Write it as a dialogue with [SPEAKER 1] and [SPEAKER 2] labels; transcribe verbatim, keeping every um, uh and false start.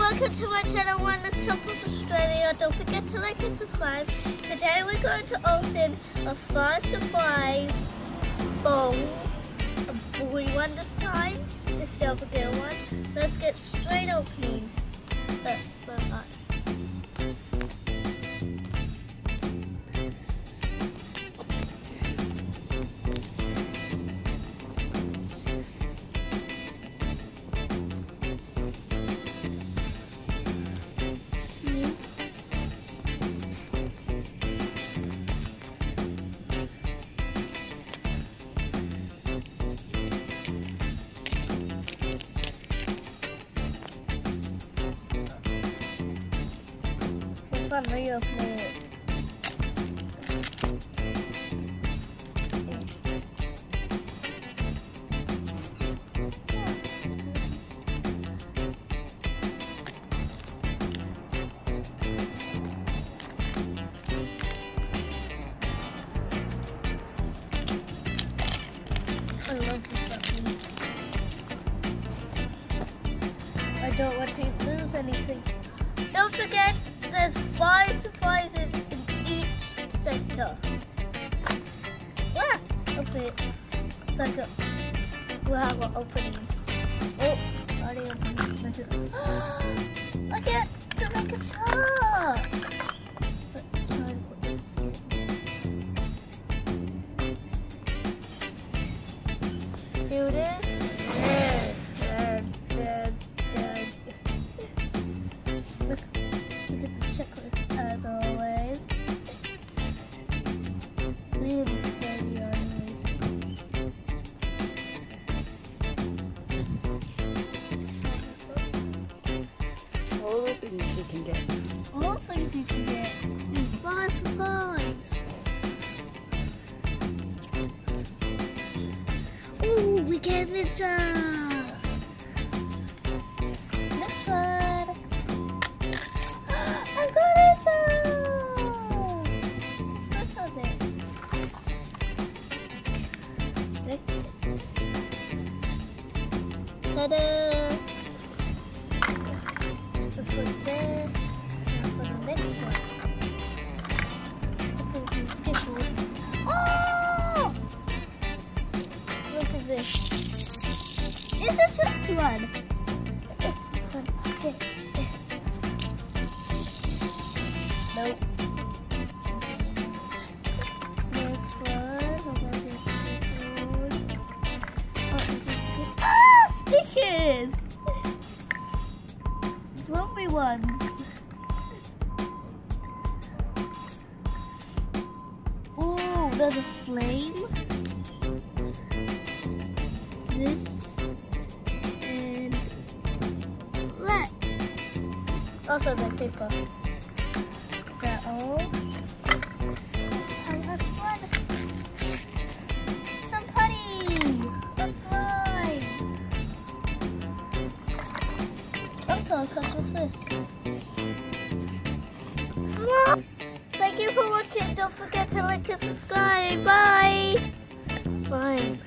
[SPEAKER 1] welcome to my channel, Wonders Shop of Australia. Don't forget to like and subscribe. Today we're going to open a fire surprise bowl, a boy one this time, it's the other girl one. Let's get straight opening. Let's start. Fun video play it. I love this button. I don't want to lose anything. Don't forget, there's five surprises in each sector. Wow! Open it. It's like a wow, we're opening. Oh, already opened it. Look at to make a shot. Let's try to put this in. Here it is. Red, red, red, red. Let's look at the checklist as always. Really very nice.
[SPEAKER 2] All the things you can get.
[SPEAKER 1] All things you can get. Five surprise. Ooh, we get Ninja. Next one. I got it! What's on there? Ta-da! This one's there. Now for the next one. Look at this schedule. Oh! Look at this. It's a trick one. Nope. Next one. How about this one? Oh, ah! Stickers! Zombie ones. Ooh, there's a flame. This. And that. Also the paper. Oh, last one. Some putty. A fly. Also, it comes with this. Slime. Thank you for watching. Don't forget to like and subscribe. Bye. Slime.